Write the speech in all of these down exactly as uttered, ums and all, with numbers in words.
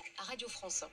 à Radio France.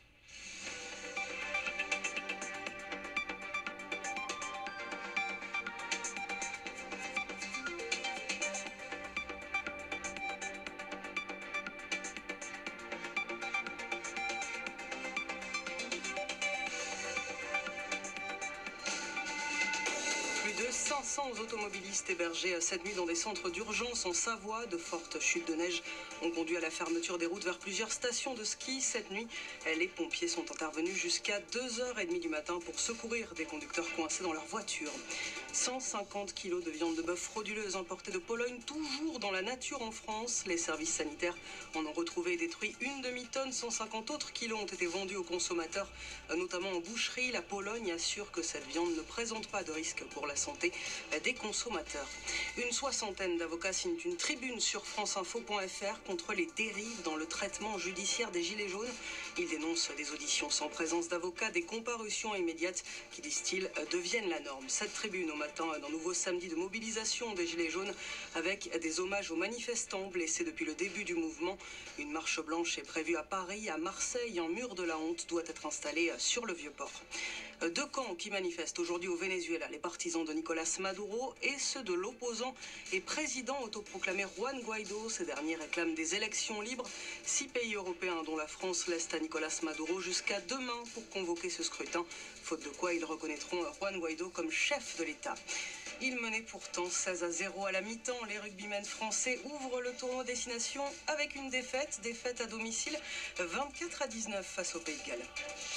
Plus de cinq cents automobilistes hébergés cette nuit dans des centres d'urgence en Savoie. De fortes chutes de neige ont conduit à la fermeture des routes vers plusieurs stations de ski. Cette nuit, les pompiers sont intervenus jusqu'à deux heures trente du matin pour secourir des conducteurs coincés dans leur voiture. cent cinquante kilos de viande de bœuf frauduleuse importée de Pologne, toujours dans la nature en France. Les services sanitaires en ont retrouvé et détruit une demi-tonne. cent cinquante autres kilos ont été vendus aux consommateurs, notamment en boucherie. La Pologne assure que cette viande ne présente pas de risque pour la santé des consommateurs. Une soixantaine d'avocats signent une tribune sur franceinfo point f r contre les dérives dans le traitement judiciaire des Gilets jaunes. Ils dénoncent des auditions sans présence d'avocats, des comparutions immédiates qui, disent-ils, deviennent la norme. Cette tribune au matin d'un nouveau samedi de mobilisation des Gilets jaunes avec des hommages aux manifestants blessés depuis le début du mouvement. Une marche blanche est prévue à Paris, à Marseille. Un mur de la honte doit être installé sur le Vieux-Port. Deux camps qui manifestent aujourd'hui au Venezuela, les partisans de Nicolas Maduro et ceux de l'opposant et président autoproclamé Juan Guaido. Ces derniers réclament des élections libres. Six pays européens, dont la France, laissent à Nicolas Maduro jusqu'à demain pour convoquer ce scrutin, faute de quoi ils reconnaîtront Juan Guaido comme chef de l'État. Il menait pourtant seize à zéro à la mi-temps. Les rugbymen français ouvrent le tournoi destination avec une défaite, défaite à domicile, vingt-quatre à dix-neuf face au Pays de Galles.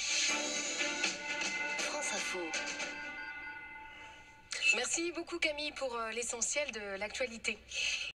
France Info. Merci beaucoup Camille pour l'essentiel de l'actualité.